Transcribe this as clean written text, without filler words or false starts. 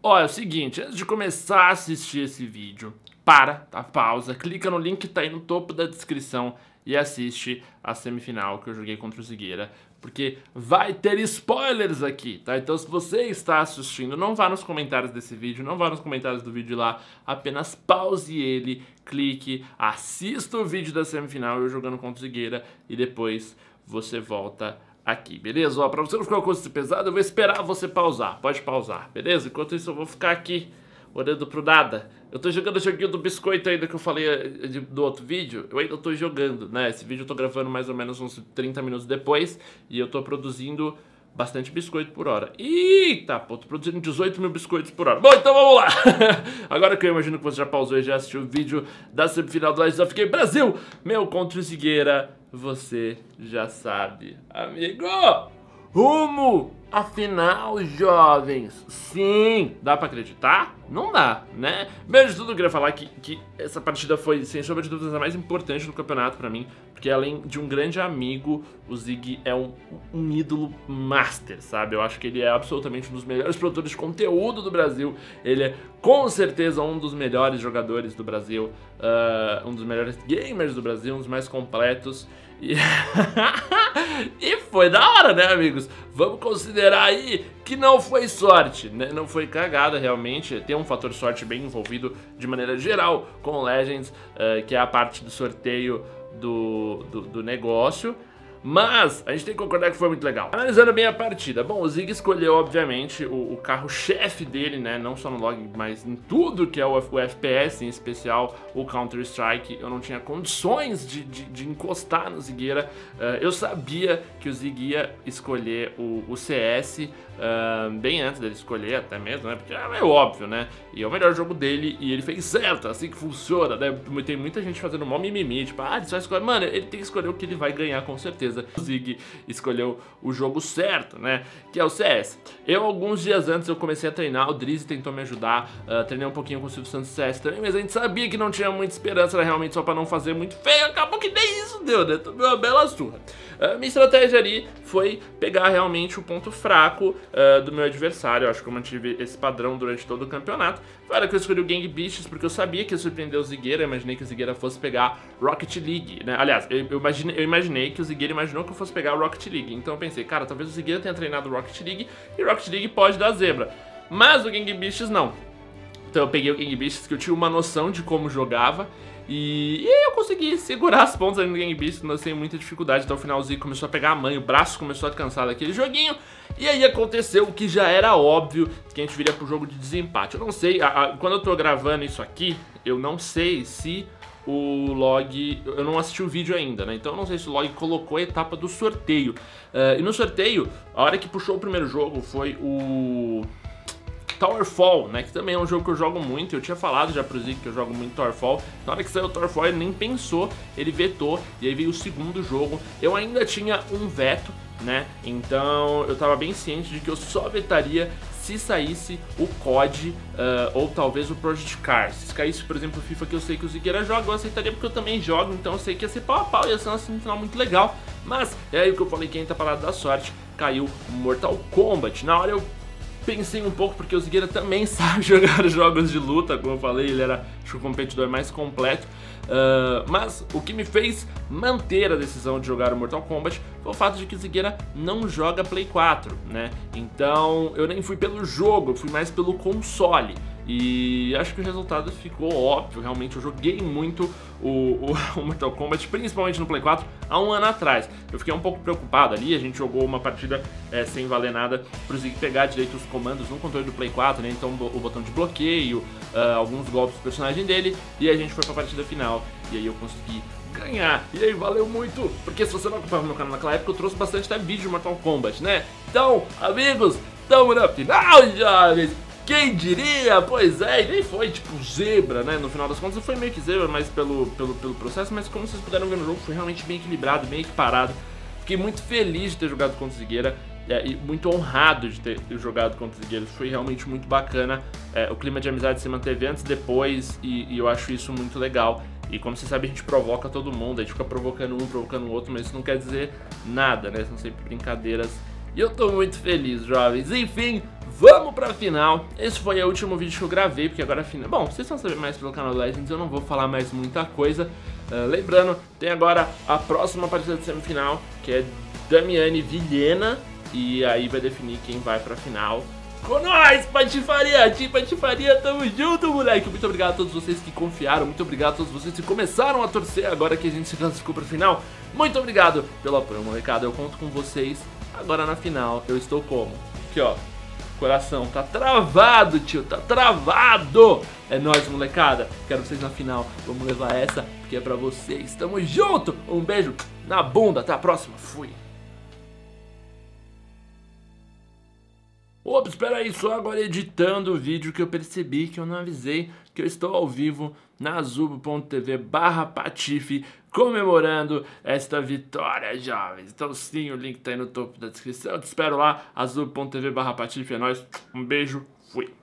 Ó, é o seguinte, antes de começar a assistir esse vídeo, para, tá? Pausa, clica no link que tá aí no topo da descrição e assiste a semifinal que eu joguei contra o Zigueira, porque vai ter spoilers aqui, tá? Então se você está assistindo, não vá nos comentários desse vídeo, não vá nos comentários do vídeo lá, apenas pause ele, clique, assista o vídeo da semifinal eu jogando contra o Zigueira e depois você volta aqui, beleza? Ó, pra você não ficar com coisa pesada, eu vou esperar você pausar, pode pausar, beleza? Enquanto isso eu vou ficar aqui olhando pro nada. Eu tô jogando o joguinho do biscoito ainda que eu falei do outro vídeo. Eu ainda tô jogando, né? Esse vídeo eu tô gravando mais ou menos uns 30 minutos depois. E eu tô produzindo bastante biscoito por hora. Eita, pô, tô produzindo 18 mil biscoitos por hora. Bom, então vamos lá. Agora que eu imagino que você já pausou e já assistiu o vídeo da semifinal do Legends of Game Brasil, meu contra o Zigueira, você já sabe, amigo. Rumo à final, jovens. Sim, dá pra acreditar? Não dá, né? Primeiro de tudo, eu queria falar que essa partida foi, sem sombra de dúvidas, a mais importante do campeonato pra mim, porque além de um grande amigo, o Zig é um ídolo master, sabe? Eu acho que ele é absolutamente um dos melhores produtores de conteúdo do Brasil. Ele é, com certeza, um dos melhores jogadores do Brasil, um dos melhores gamers do Brasil, um dos mais completos. E foi da hora, né, amigos? Vamos considerar aí que não foi sorte, né? Não foi cagada, realmente. Tem um fator sorte bem envolvido de maneira geral com o Legends, que é a parte do sorteio do negócio. Mas a gente tem que concordar que foi muito legal. Analisando bem a partida, bom, o Zig escolheu, obviamente, o carro-chefe dele, né? Não só no log, mas em tudo que é o FPS, em especial o Counter-Strike. Eu não tinha condições de encostar no Zigueira. Eu sabia que o Zig ia escolher o CS bem antes dele escolher, até mesmo, né? Porque é meio óbvio, né? E é o melhor jogo dele e ele fez certo, assim que funciona, né? Tem muita gente fazendo mó mimimi, tipo, ele só escolhe. Mano, ele tem que escolher o que ele vai ganhar com certeza. O Zig escolheu o jogo certo, né? Que é o CS. Eu, alguns dias antes, eu comecei a treinar. O Drizzy tentou me ajudar. Treinei um pouquinho com o Silvio Santos CS também. Mas a gente sabia que não tinha muita esperança. Era realmente só pra não fazer muito feio. Acabou que nem isso deu, né? Tomei uma bela surra. Minha estratégia ali foi pegar realmente o ponto fraco do meu adversário. Eu acho que eu mantive esse padrão durante todo o campeonato. Foi a hora que eu escolhi o Gang Beasts, porque eu sabia que ia surpreender o Zigueira. Eu imaginei que o Zigueira fosse pegar Rocket League, né? Aliás, eu imaginei que o Zigueira imaginou que eu fosse pegar o Rocket League. Então eu pensei, cara, talvez o Zigueira tenha treinado Rocket League e Rocket League pode dar zebra. Mas o Gang Beasts não. Então eu peguei o Gang Beasts, que eu tinha uma noção de como jogava. E aí eu consegui segurar as pontas ali no Gang Beasts, não sem muita dificuldade. Até o finalzinho começou a pegar a mãe, o braço começou a cansar daquele joguinho. E aí aconteceu o que já era óbvio, que a gente viria pro jogo de desempate. Eu não sei, quando eu tô gravando isso aqui, eu não sei se o log, eu não assisti o vídeo ainda, né? Então eu não sei se o log colocou a etapa do sorteio. E no sorteio, a hora que puxou o primeiro jogo foi o Towerfall, né, que também é um jogo que eu jogo muito. Eu tinha falado já pro Zig que eu jogo muito Towerfall. Na hora que saiu o Towerfall ele nem pensou, ele vetou. E aí veio o segundo jogo. Eu ainda tinha um veto, né, então eu tava bem ciente de que eu só vetaria se saísse o COD ou talvez o Project Cars. Se caísse, por exemplo, o FIFA, que eu sei que o Zigueira joga, eu aceitaria porque eu também jogo, então eu sei que ia ser pau a pau, ia ser uma semifinal muito legal. Mas é aí o que eu falei, quem tá parado da sorte, caiu Mortal Kombat. Na hora eu pensei um pouco, porque o Zigueira também sabe jogar jogos de luta, como eu falei, ele era, acho que, o competidor mais completo. Mas o que me fez manter a decisão de jogar o Mortal Kombat foi o fato de que o Zigueira não joga Play 4, né? Então eu nem fui pelo jogo, eu fui mais pelo console. E acho que o resultado ficou óbvio. Realmente eu joguei muito o Mortal Kombat, principalmente no Play 4, há um ano atrás. Eu fiquei um pouco preocupado ali, a gente jogou uma partida sem valer nada pro Zig pegar direito os comandos no controle do Play 4, né? Então o botão de bloqueio, alguns golpes do personagem dele, e a gente foi pra partida final, e aí eu consegui ganhar. E aí valeu muito, porque se você não acompanhava meu canal naquela época, eu trouxe bastante até vídeo de Mortal Kombat, né? Então, amigos, tamo na final, jovens! Quem diria? Pois é, e nem foi tipo zebra, né? No final das contas foi meio que zebra, mas pelo processo. Mas como vocês puderam ver no jogo, foi realmente bem equilibrado, bem equiparado. Fiquei muito feliz de ter jogado contra o Zigueira e muito honrado de ter jogado contra o Zigueira. Foi realmente muito bacana. O clima de amizade se manteve antes e depois, e eu acho isso muito legal. E como você sabe, a gente provoca todo mundo, a gente fica provocando um, provocando o outro, mas isso não quer dizer nada, né? São sempre brincadeiras. E eu tô muito feliz, jovens. Enfim, vamos pra final. Esse foi o último vídeo que eu gravei, porque agora a final... Bom, vocês vão saber mais pelo canal do Legends, eu não vou falar mais muita coisa. Lembrando, tem agora a próxima partida de semifinal, que é Damiani e Vilhena, e aí vai definir quem vai pra final. Com nós, Patifaria, Team Patifaria, tamo junto, moleque. Muito obrigado a todos vocês que confiaram, muito obrigado a todos vocês que começaram a torcer agora que a gente se classificou pra final. Muito obrigado pelo apoio, molecada, eu conto com vocês. Agora na final, eu estou como? Aqui, ó, coração tá travado, tio, tá travado. É nóis, molecada, quero vocês na final, vamos levar essa, porque é pra vocês. Tamo junto, um beijo na bunda, até a próxima, fui. Ops, espera aí, só agora editando o vídeo que eu percebi que eu não avisei que eu estou ao vivo na azubo.tv/patife comemorando esta vitória, jovens. Então sim, o link tá aí no topo da descrição, eu te espero lá, azubo.tv/patife, é nóis, um beijo, fui.